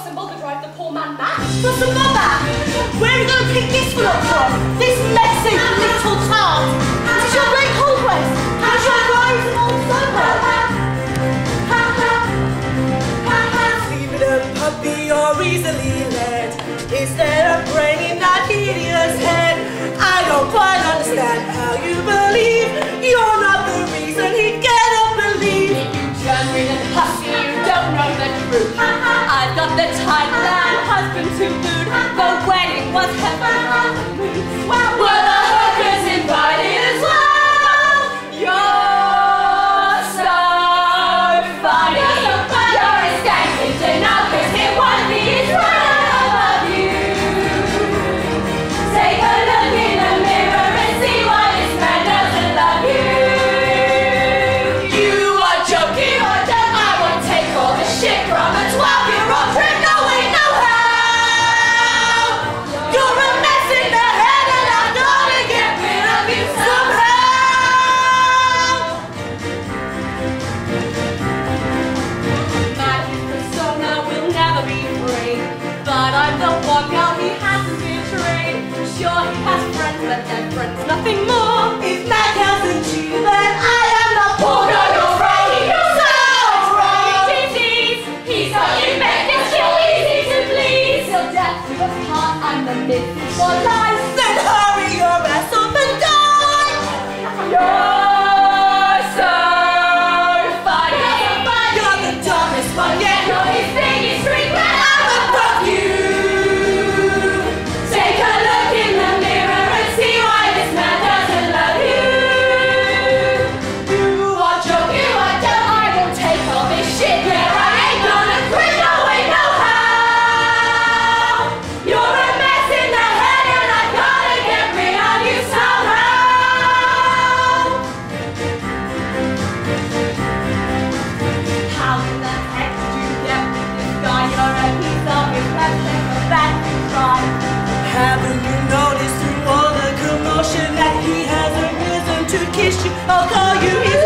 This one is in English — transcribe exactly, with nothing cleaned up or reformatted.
symbol to drive the poor man mad. What's the matter? Where are you going to pick this one up from? This messy little tart. Does your red cold waist? Does your rose and all so well? Leave it a puppy or easily led. Is there a brain in that hideous head? I don't quite understand how you believe you're not the reason he cannot believe. You germ-ridden hussy, you don't know the truth. I've got the Thailand husband to boot. The wedding was heaven on the moon. Swell, were the hookers invited as well? You're so funny. You're a skank into now, cause it won't be as right above you. Take a look in the mirror and see why this man doesn't love you. You are joking, or don't I won't take all the shit from a twelve-year-old prick. No way, no how. You're a mess in the head and I'm gonna get rid of you somehow. Mackie's persona will never be free, but I'm the one girl he hasn't betrayed. Sure, he has friends, but they're friends, nothing more. If Mac hasn't you, then I am not poor. Oh no, you're right, you're so wrong. Disease, he's got you made, it's too easy to please. Till death do us part, I'm the myth for life. Then hurry your ass up and die. You're so funny. You're the dumbest one yet. You're his biggest regret. I'm above you. Take a look in the mirror and see why this man doesn't love you. You are joking, you are dumb. I won't take all this shit. Yeah, I ain't gonna quit. No way, no how. You're a mess in the head and I gotta get rid of you somehow. How in the heck did you get with this guy? You're a piece of reflection of that you tried. Haven't you noticed through all the commotion that he hasn't risen to kiss you? I'll call you his